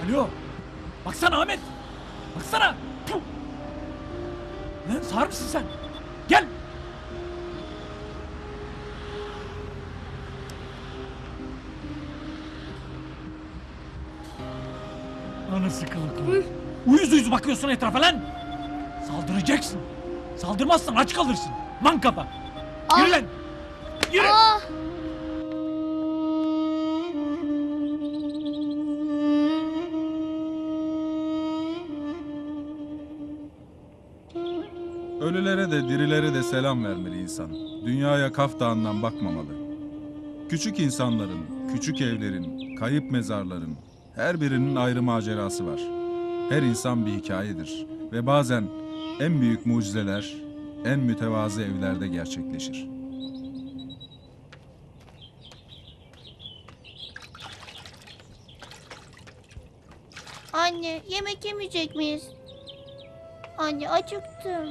Alo. Baksana Ahmet. Baksana. Puh. Lan sağır mısın sen? Gel. Anası kılıklı. Uyuz uyuz bakıyorsun etrafa lan. Saldıracaksın. Saldırmazsan aç kalırsın. Mankapa. Yürü lan. Yürü. Ölülere de dirilere de selam vermeli insan. Dünyaya Kaf Dağı'ndan bakmamalı. Küçük insanların, küçük evlerin, kayıp mezarların her birinin ayrı macerası var. Her insan bir hikayedir ve bazen en büyük mucizeler en mütevazı evlerde gerçekleşir. Anne, yemek yemeyecek miyiz? Anne, acıktım.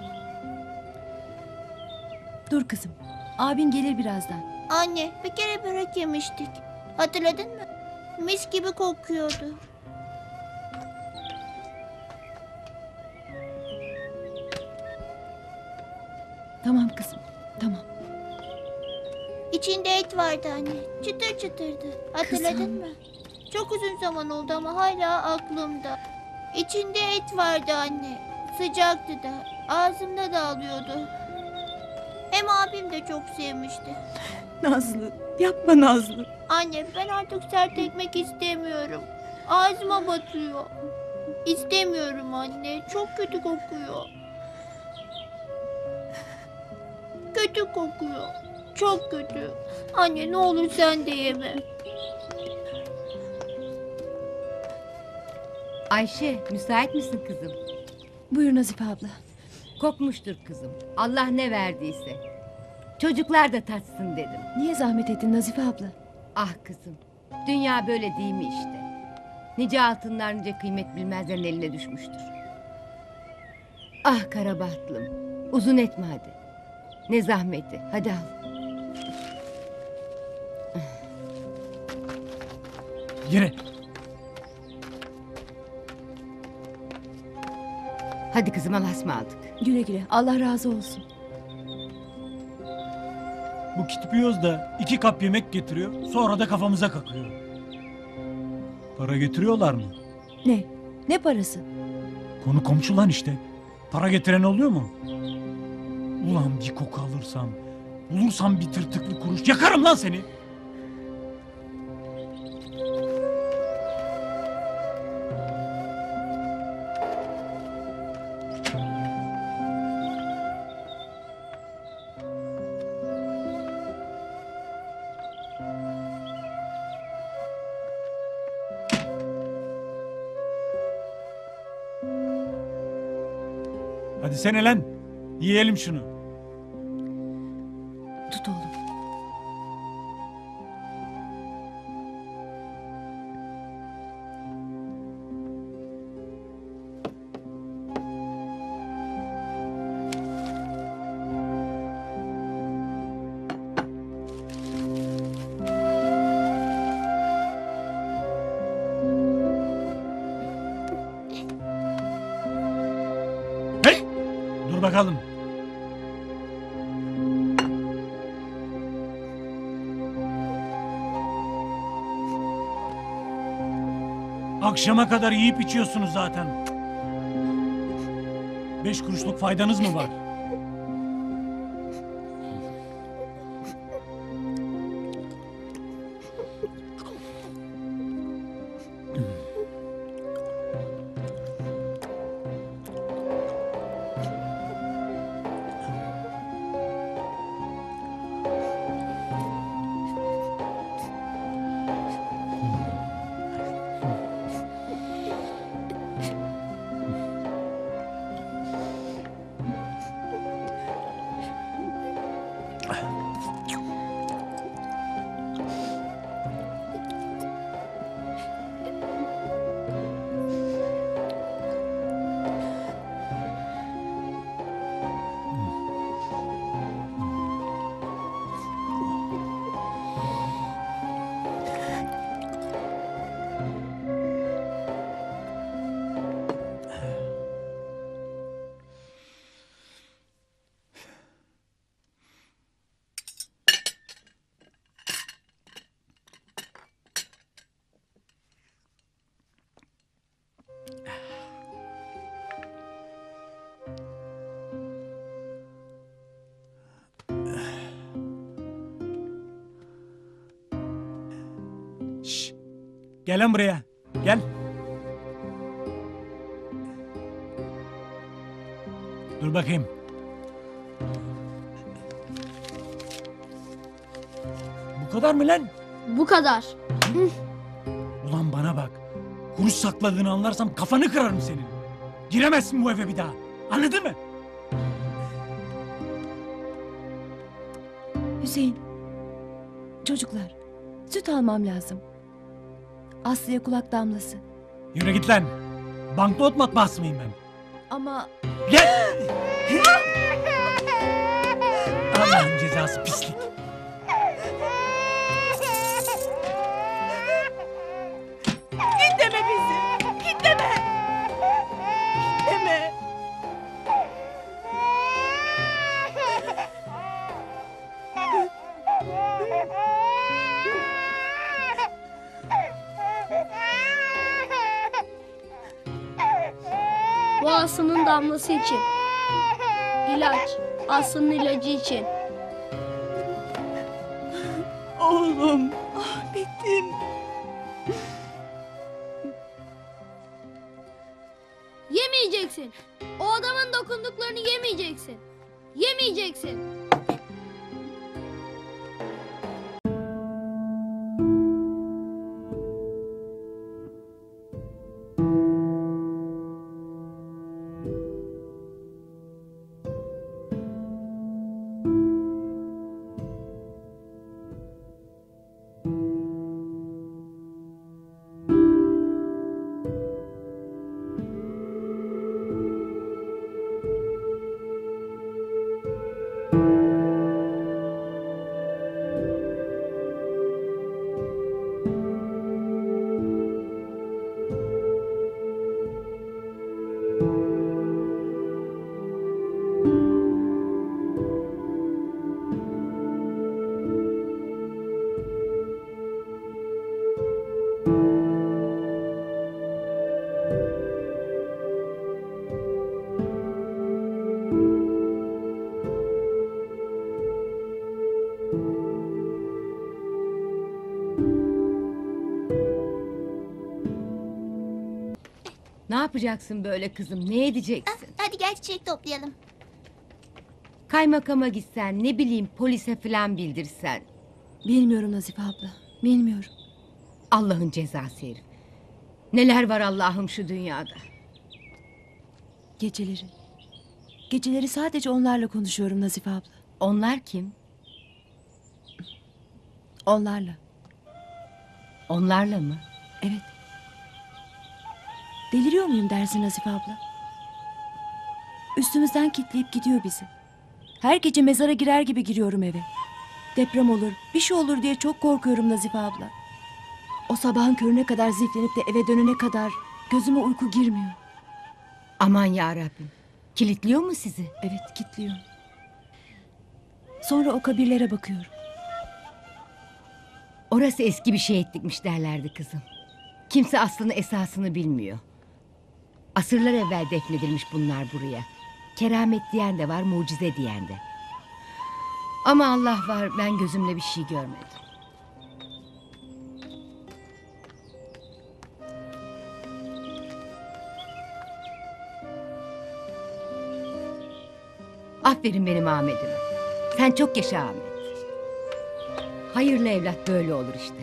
Dur kızım. Abin gelir birazdan. Anne, bir kere börek yemiştik. Hatırladın mı? Mis gibi kokuyordu. Tamam kızım. Tamam. İçinde et vardı anne. Çıtır çıtırdı. Hatırladın Kızım. mı? Çok uzun zaman oldu ama hala aklımda. İçinde et vardı anne. Sıcaktı da. Ağzımda dağılıyordu. Hem abim de çok sevmişti. Nazlı. Yapma Nazlı. Anne, ben artık sert ekmek istemiyorum. Ağzıma batıyor. İstemiyorum anne. Çok kötü kokuyor. Kötü kokuyor. Çok kötü. Anne, ne olur sen de yeme. Ayşe, müsait misin kızım? Buyur Nazife abla. Kokmuştur kızım. Allah ne verdiyse. Çocuklar da tatsın dedim. Niye zahmet ettin Nazife abla? Ah kızım, dünya böyle değil mi işte? Nice altınlar nice kıymet bilmezlerin eline düşmüştür. Ah karabahtlım, uzun etme hadi. Ne zahmeti, hadi al. Yürü. Hadi kızım Allah'a ısmarladık. Güle güle. Allah razı olsun. Bu kitpiyoz da 2 kap yemek getiriyor. Sonra da kafamıza kakıyor. Para getiriyorlar mı? Ne? Ne parası? Konu komşu lan işte. Para getiren oluyor mu? Ulan bir koku alırsam, bulursam bir tırtıklı kuruş yakarım lan seni. Hadi sene lan. Yiyelim şunu. Tut oğlum. Hey! Dur bakalım. Akşama kadar yiyip içiyorsunuz zaten. 5 kuruşluk faydanız mı var? Gel lan buraya. Gel. Dur bakayım. Bu kadar mı lan? Bu kadar. Ulan bana bak. Kuruş sakladığını anlarsam kafanı kırarım senin. Giremezsin bu eve bir daha. Anladın mı? Hüseyin. Çocuklar. Süt almam lazım. Aslı'ya kulak damlası. Yürü git lan. Banknot matbaası mıyım ben? Ama Gel. Allah'ın cezası pislik. Kitleme bizi. Kitleme. Kitleme. Bu Aslı'nın damlası için. İlaç. Aslı'nın ilacı için. Oğlum. Ahmet'im. Yemeyeceksin. O adamın dokunduklarını yemeyeceksin. Yemeyeceksin. Ne yapacaksın böyle kızım? Ne edeceksin? Hadi gel çiçek toplayalım. Kaymakama gitsen, ne bileyim polise falan bildirsen. bilmiyorum Nazife abla. Bilmiyorum. Allah'ın cezası herif. Neler var Allah'ım şu dünyada. Geceleri. Geceleri sadece onlarla konuşuyorum Nazife abla. Onlar kim? Onlarla. Onlarla mı? Evet. Deliriyor muyum dersin Nazife abla? Üstümüzden kitleyip gidiyor bizi. Her gece mezara girer gibi giriyorum eve. Deprem olur, bir şey olur diye çok korkuyorum Nazife abla. O sabahın körüne kadar ziflenip de eve dönene kadar gözüme uyku girmiyor. Aman ya Rabbim. Kilitliyor mu sizi? Evet, kilitliyor. Sonra o kabirlere bakıyorum. Orası eski bir şehitlikmiş derlerdi kızım. Kimse aslını esasını bilmiyor. Asırlar evvel defnedilmiş bunlar buraya. Keramet diyen de var, mucize diyen de. Ama Allah var, ben gözümle bir şey görmedim. Aferin benim Ahmet'ime. Sen çok yaşa Ahmet. Hayırlı evlat böyle olur işte.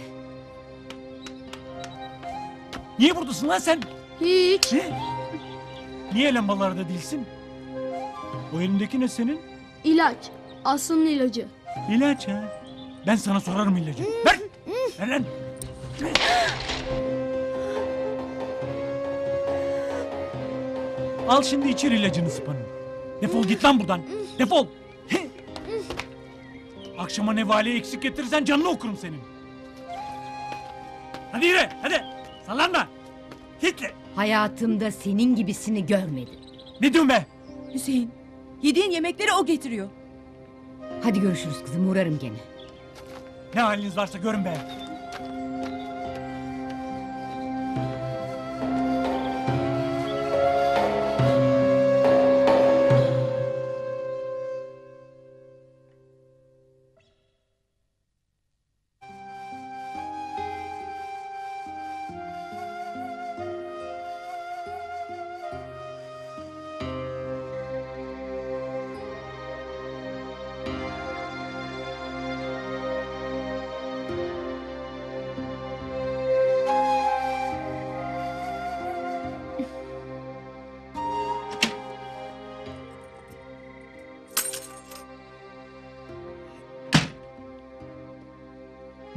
Niye buradasın lan sen? Hiç. Niye lambalarda değilsin? O elindeki ne senin? İlaç. Aslı'nın ilacı. İlaç ha. Ben sana sorarım ilacı. Ver. Ver lan. Al şimdi içir ilacını sıpanın. Defol git lan buradan. Defol. Akşama nevaleyi eksik getirirsen canını okurum senin. Hadi yürü hadi. Sallanma. Hitle. Hayatımda senin gibisini görmedim. Ne diyorsun be? Hüseyin, yediğin yemekleri o getiriyor. Hadi görüşürüz kızım, uğrarım gene. Ne haliniz varsa görün be.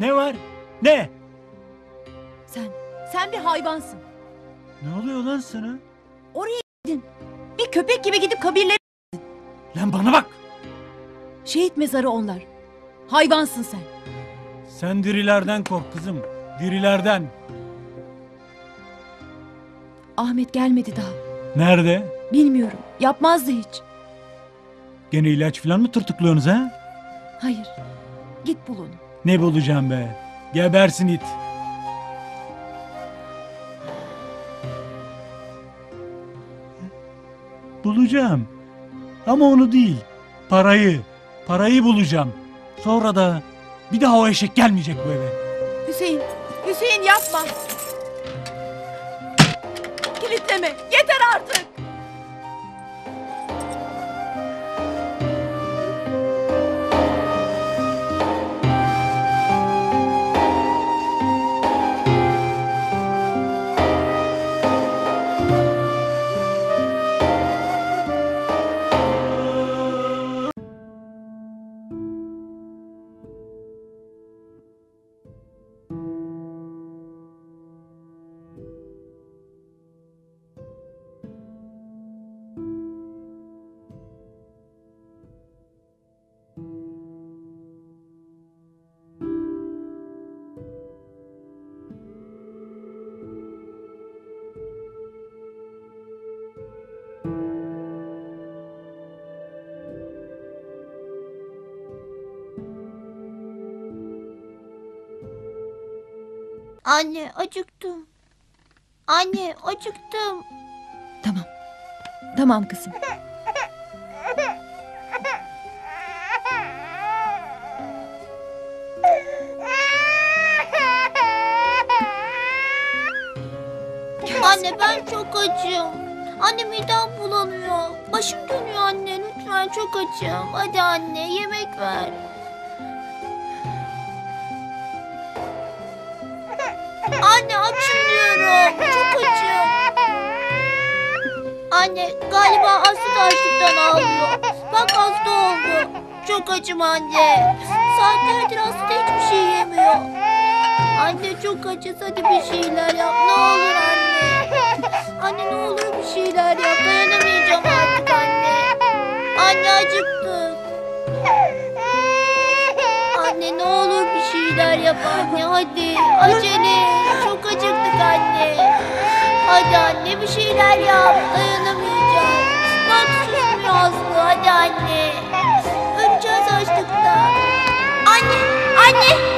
Ne var? Ne? Sen bir hayvansın. Ne oluyor lan sana? Oraya gidin. Bir köpek gibi gidip kabirlere... Lan bana bak. Şehit mezarı onlar. Hayvansın sen. Sen dirilerden kork kızım. Dirilerden. Ahmet gelmedi daha. Nerede? Bilmiyorum. Yapmazdı hiç. Gene ilaç falan mı tırtıklıyorsunuz ha? Hayır. Git bul onu. Ne bulacağım be? Gebersin it. Bulacağım. Ama onu değil. Parayı. Parayı bulacağım. Sonra da bir daha o eşek gelmeyecek bu eve. Hüseyin, Hüseyin yapma. Kilitleme. Yeter artık. Anne acıktım. Anne acıktım. Tamam. Tamam kızım. Anne ben çok açım. Anne midem bulanıyor. Başım dönüyor anne. Lütfen çok açım. Hadi anne yemek ver. Anne açım diyorum. Çok açım. Anne galiba Aslı da açlıktan ağlıyor. Bak hasta oldu. Çok açım anne. Saatlerdir Aslı da hiçbir şey yemiyor. Anne çok açız, hadi bir şeyler yap. Ne olur anne. Anne ne olur bir şeyler yap. Dayanamayacağım artık anne. Anne acıktım. Anne ne olur bir şeyler yap anne hadi. Acele. Çok acıktık anne. Hadi anne bir şeyler yap. Dayanamayacağım. Bak susmuyor Aslı. Hadi anne. Öleceğiz açlıktan. Anne. Anne.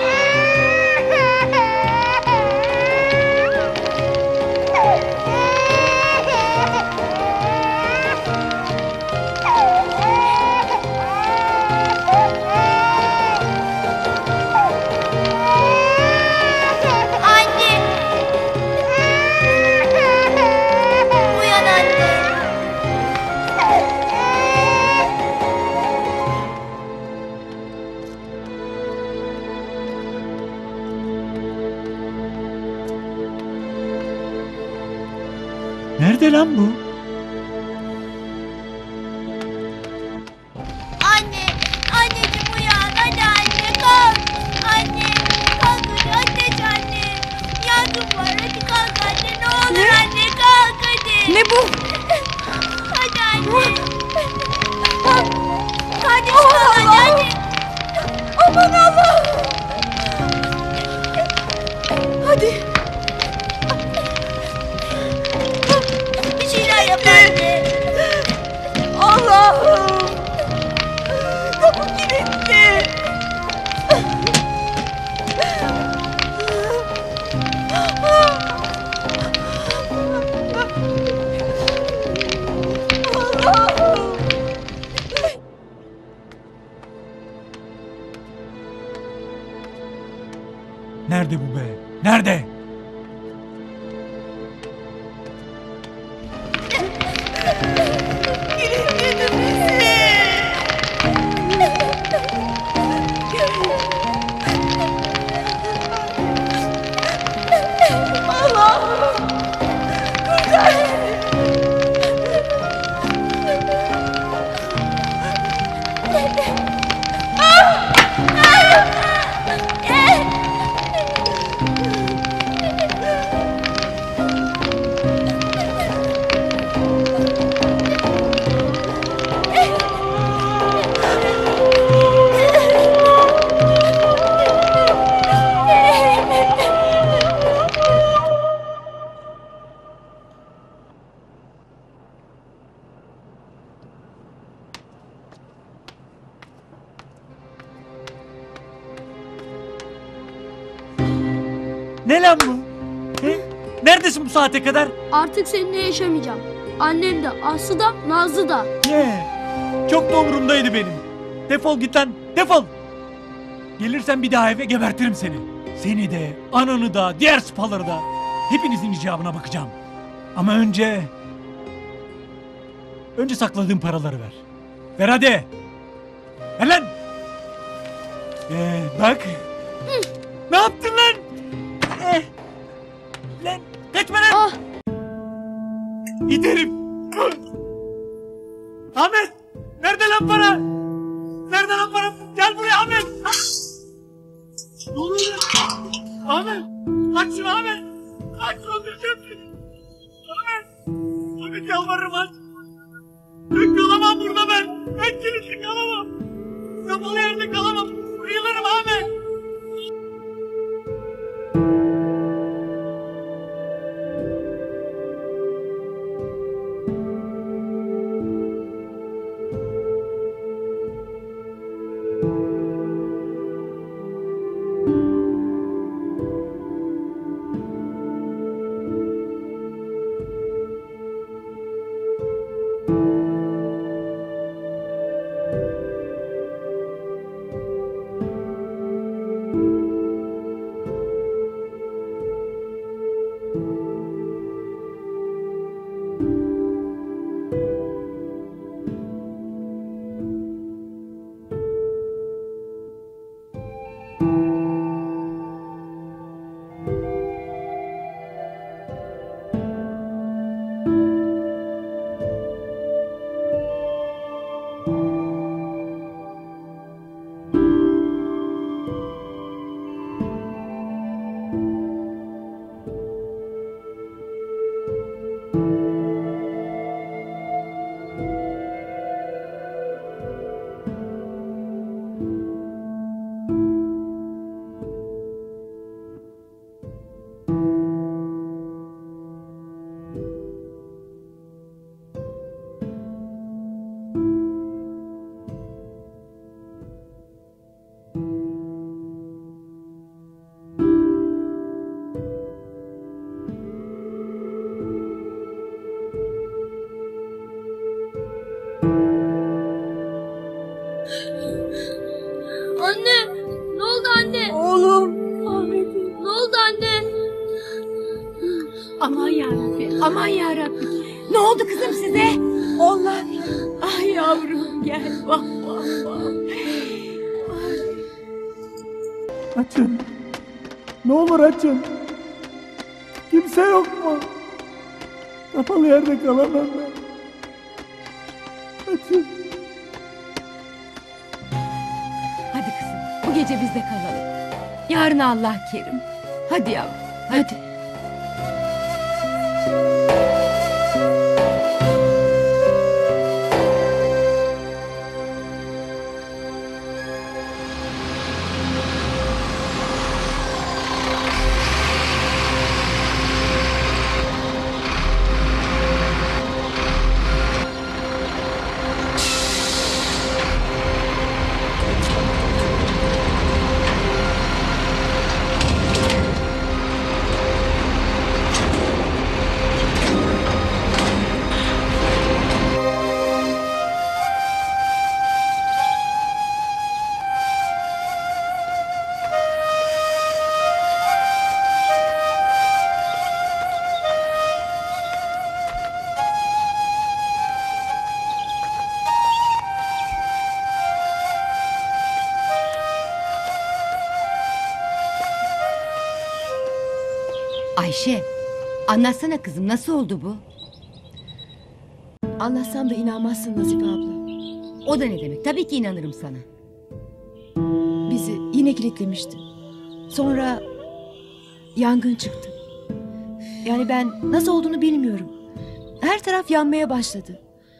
Nerede lan bu? Anne, anneciğim uyan. Hadi anne kalk. Anne, kalk hadi ateş anne. Yangın var hadi kalk anne. Ne olur anne kalk hadi. Ne bu? Hadi anne. Kalk. Kardeşim hadi hadi. Aman Allah. Hadi. Bir şeyler Neredesin bu saate kadar? Artık seninle yaşamayacağım. Annem de, Aslı da, Nazlı da. Ne? Çok da umurumdaydı benim. Defol git lan, defol. Gelirsen bir daha eve gebertirim seni. Seni de, ananı da, diğer sıpaları da. Hepinizin icabına bakacağım. Ama önce... Önce sakladığım paraları ver. Ver hadi. Ver lan. Bak. Ne yaptın lan? Lan kaçma lan. Ah! İterim. Ahmet. Nerede lan para? Nerede lan para? Gel buraya Ahmet. Ne oluyor lan? Ahmet. Aç şunu Ahmet. Aç öldüreceğim seni. Ahmet. Ahmet yalvarırım aç. Ben kalamam burada ben. Ben kilitli kalamam. Kapalı yerde kalamam. Uyularım Ahmet. Anne! Ne oldu anne? Oğlum. Ahmet'im. Ne oldu anne? Aman yarabbim, aman yarabbim. Ne oldu kızım size? Onlar. Ay yavrum gel. Vah vah vah. Açın. Ne olur açın. Kimse yok mu? Kapalı yerde kalamam ben. Açın. Hadi kızım bu gece bizde kalalım. Yarın Allah kerim. Hadi yavrum hadi. Ayşe, anlatsana kızım nasıl oldu bu? Anlatsam da inanmazsın Nazife abla. O da ne demek? Tabii ki inanırım sana. Bizi yine kilitlemişti. Sonra yangın çıktı. Yani ben nasıl olduğunu bilmiyorum. Her taraf yanmaya başladı.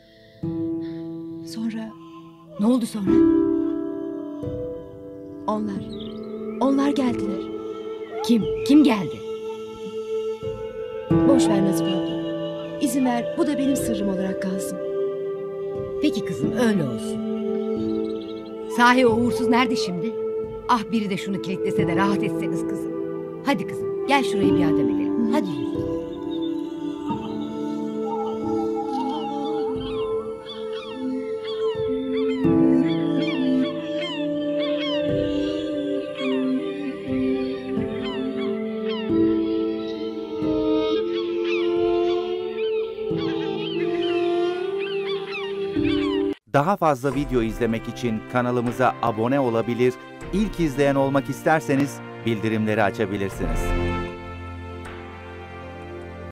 Sonra Ne oldu sonra? onlar geldiler. Kim? Kim geldi? Boş ver Nazife abla. İzin ver, bu da benim sırrım olarak kalsın. Peki kızım öyle olsun. Sahi o uğursuz nerede şimdi? Ah biri de şunu kilitlese de rahat etseniz kızım. Hadi kızım gel şurayı bir adam edelim. Hadi yürü. Daha fazla video izlemek için kanalımıza abone olabilir, ilk izleyen olmak isterseniz bildirimleri açabilirsiniz.